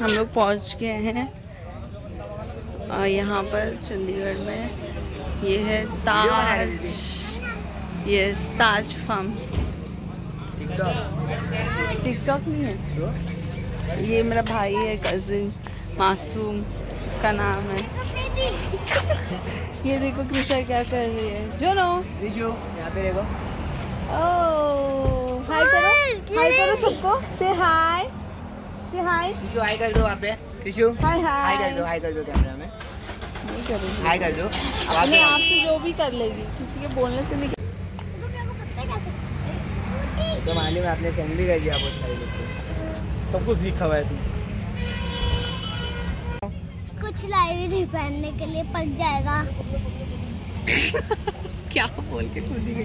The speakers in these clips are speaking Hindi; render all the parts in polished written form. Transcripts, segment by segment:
हम लोग पहुंच गए हैं यहाँ पर चंडीगढ़ में। ये है Taj, yes Taj farms. TikTok नहीं है, ये मेरा भाई है, कजिन मासूम इसका नाम है। ये देखो कृषा क्या कर रही है। जो नो यहाँ पे देखो। ओह हाय करो, हाय करो सबको, से हाय, से हाय। हाय कर दो, आप हाय हाय कर दो, हाय कर दो कैमरा में। नहीं करूँगी, हाय कर दो। अपने आप से जो भी कर लेगी, किसी के बोलने से नहीं। तो मालूम है, आपने सेंड भी कर दिया बहुत सारे बच्चों, सब कुछ सीखा हुआ है इसमें। कुछ लाइव नहीं पहनने के लिए पक जाएगा। क्या बोल के कूद गई।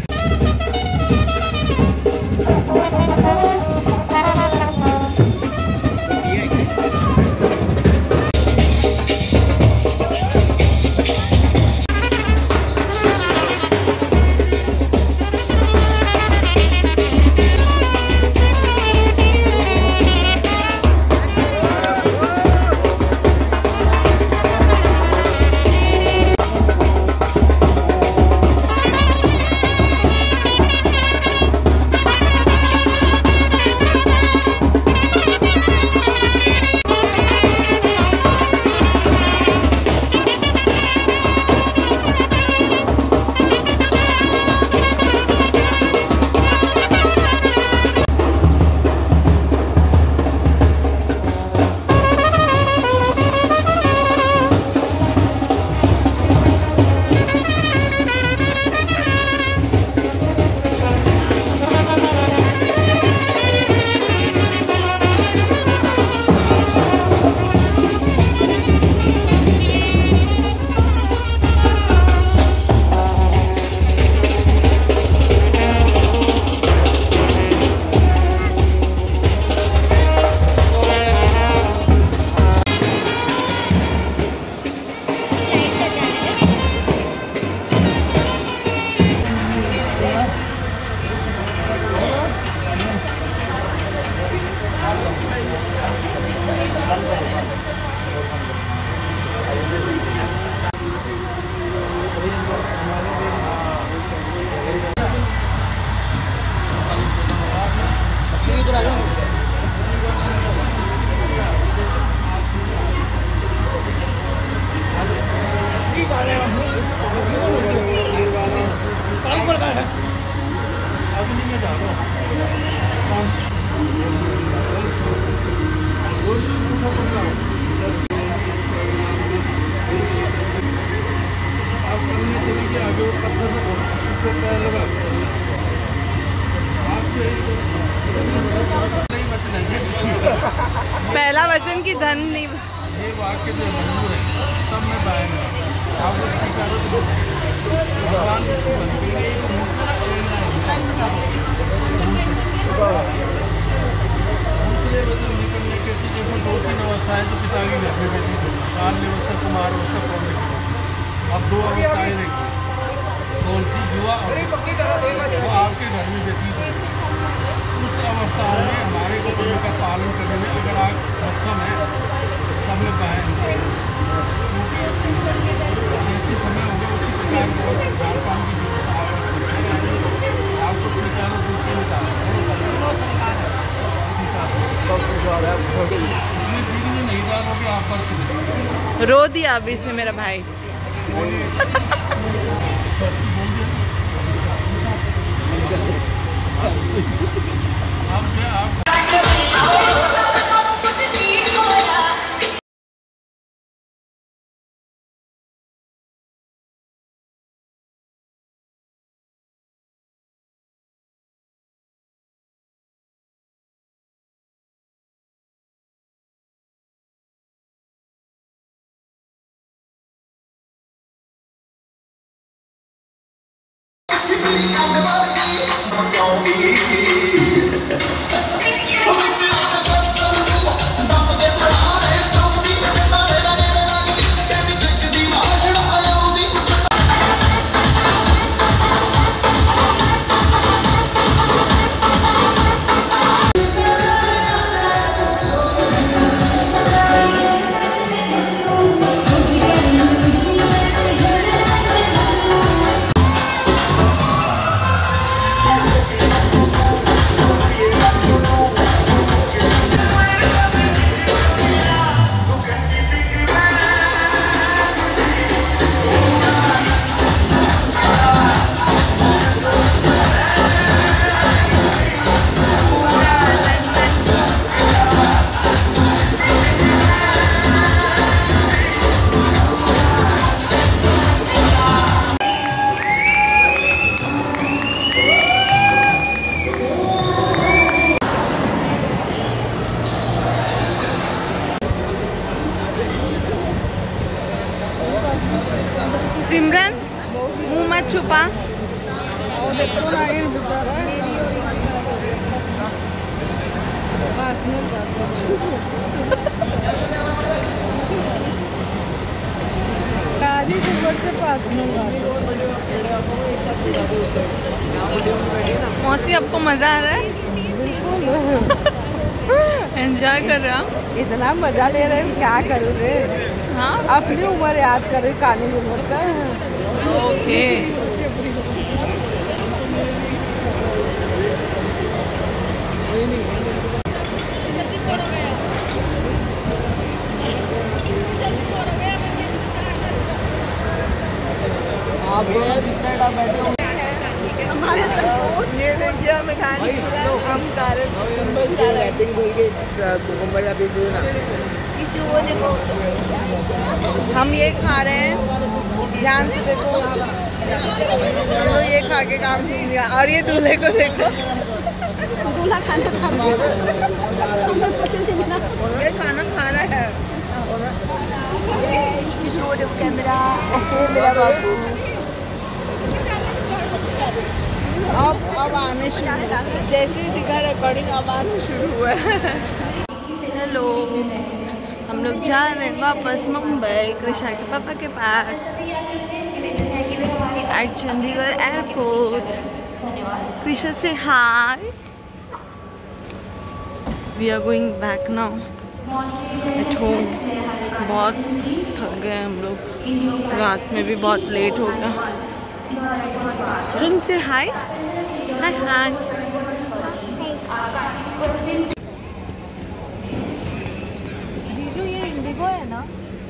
पहला वचन की धन नहीं। ये वाक्य जो मंजूर है तब मैं पाएंगा आप लोग स्वीकारो तो भगवान विष्णु बनते हैं। एक मुझसे ना दूसरे वचन निकलने के लिए देखो दो तीन अवस्थाएं तो पिता की घर में बैठी थी, काल अवस्था, कुमार अवस्था, कौन सी। अब दो अवस्थाएं देखिए, कौन सी, युवा और वो आपके घर में व्यतीत है। उस अवस्था में हमारे कर्तव्य का पालन करने में अगर आप सक्षम हैं तब लोग पाएंगे। जैसे समय होगा उसी प्रकार की खान पान की व्यवस्था आपको स्वीकारो, दूसरे में नहीं डालोगे आप पर रो दिया अभी से मेरा भाई। देखो ना ये बेचारा काजी ऊपर से पास में मौसी आपको मजा आ रहा है? बिल्कुल एंजॉय कर रहा हूँ। इतना मजा ले रहे हैं, क्या करूँ रे। हाँ अपनी उम्र याद कर रही, कानी उम्र का। ओके हमारे ये देखिए हमें खाने हम रैपिंग भूल गए कुकुम्बर का पीस ना इशू वो देखो हम ये खा रहे हैं ध्यान से देखो हम लोग ये खा के काम छीन लिया और ये दूल्हे को देखो दूल्हा खाना खा रहा है ये खाना खा रहा है कैमरा मेरा बाबू अब आने शुरू जैसे ही दिखा रिकॉर्डिंग अब आने शुरू हुआ है। हेलो हम लोग जा रहे हैं वापस मुंबई कृष्णा के पापा के पास एट चंडीगढ़ एयरपोर्ट। कृष्णा से hi we are going back now at home. बहुत थक गए हम लोग, रात में भी बहुत लेट हो गया। जुन से हाय हाय हाय जीजू ये इंडिगो है ना,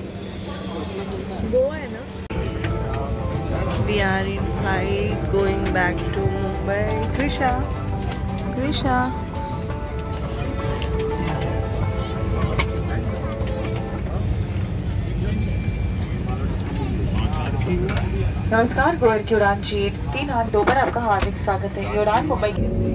गो है ना। We are in flight going back to Mumbai. Krisha नमस्कार, गोयर की उड़ान 382 पर आपका हार्दिक स्वागत है। ये उड़ान मुंबई